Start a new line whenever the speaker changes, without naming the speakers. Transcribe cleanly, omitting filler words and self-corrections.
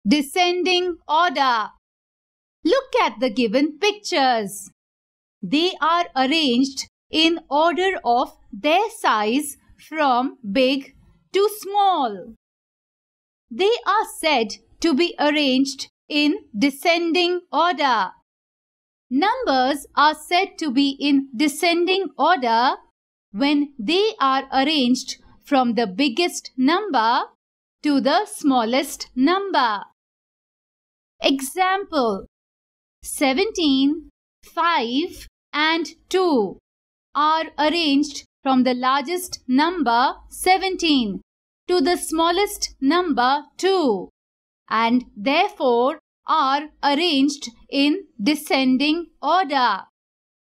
descending order. Look at the given pictures. They are arranged in order of their size from big to small. They are said to be arranged in descending order. Numbers are said to be in descending order when they are arranged from the biggest number to the smallest number. Example: 17, 5 and 2 are arranged from the largest number 17 to the smallest number 2 and therefore are arranged in descending order.